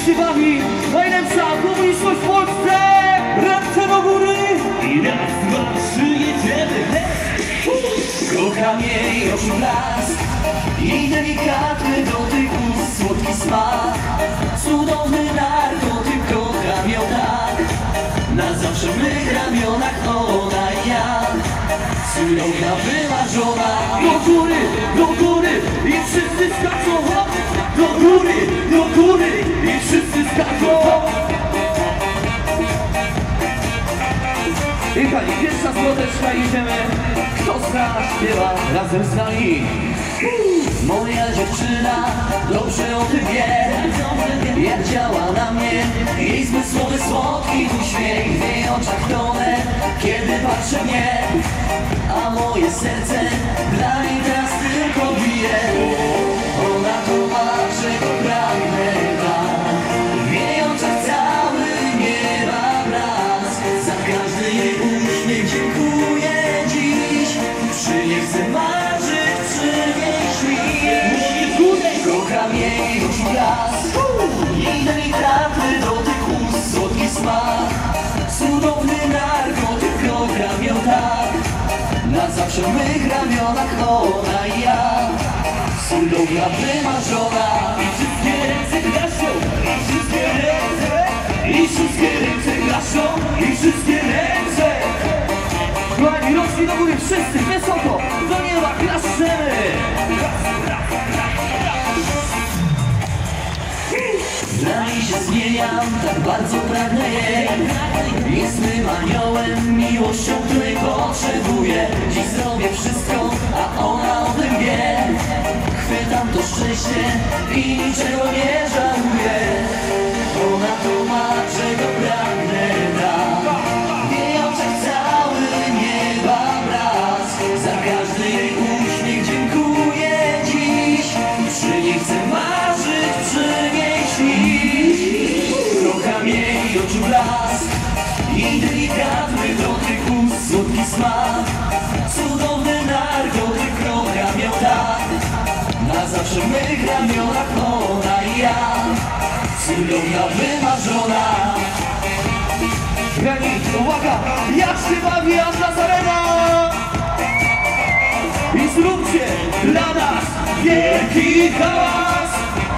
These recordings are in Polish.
się bawi. Najlepsza publiczność w Polsce. Ręce do góry. I raz, dwa, trzy, jedziemy. Kocham jej oczu blask i delikatny dotyk ust, słodki smak. Cudowny narkotyk, kocham ją tak. Na zawsze w mych ramionach ona i ja. Cudowna, wymarzona. Do góry i wszyscy skaczą. Do góry i wszyscy skaczą. I pani, pierwsza zwroteczka, idziemy. Kto zna, śpiewa razem z nami. Moja dziewczyna dobrze o tym wie, jak działa na mnie jej zmysłowy, słodki uśmiech. W jej oczach tonę, kiedy patrzy mnie, a moje serce dla niej teraz tylko bije. Ona to ma, czego pragnę tak. W jej oczach cały nieba blask. Za każdy jej uśmiech dziękuję dziś. Przy niej chcę marzyć, przynieść mi. Kocham jej oczu blask, jej delikatny dotyk ust, słodki smak. Cudowny narkotyk, kocham ją tak. Na zawsze w mych ramionach ona i ja. Cudowna, wymarzona. I wszystkie ręce klaszczą. I wszystkie ręce. I wszystkie ręce klaszczą. I wszystkie ręce. Kochani, rączki do góry, wszyscy wysoko. Do nieba klaszczemy. Dla niej się zmieniam, tak bardzo pragnę jej. Jest mym aniołem, miłością, której potrzebuję. Dziś zrobię wszystko, a ona o tym wie. Chwytam to szczęście i niczego nie żałuję. Ona to ma, czego pragnę tak. W jej oczach cały nieba blask. Za każdy jej uśmiech dziękuję dziś. Przy niej chcę marzyć, przynieść dziś. Kocham jej oczu blask i delikatny dotyk ust, słodki smak. Cudowny narkotyk, kocham ją tak. Na zawsze w mych ramionach ona i ja. Cudowna, wymarzona. Kochani, uwaga, jak się bawi aż Nazarena. I zróbcie dla nas wielki hałas.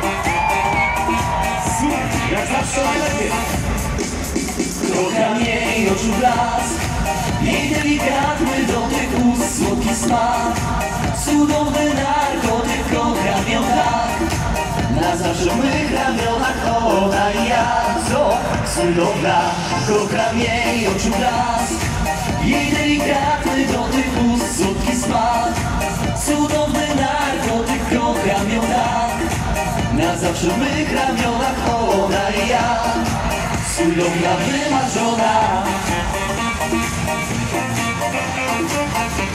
Super, jak zawsze najlepiej. Kocham jej oczu blask, jej delikatny dotyk ust, słodki smak. Cudowny narkotyk, kocham ją tak. Na zawsze w mych ramionach ona i ja. Co? Cudowna, kocham jej oczu blask, jej delikatny dotyk ust, słodki smak. Cudowny narkotyk, kocham ją tak. Na zawsze w mych ramionach ona i ja. Cudowna, wymarzona.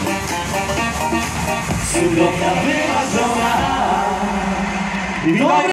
Cudowna, wymarzona.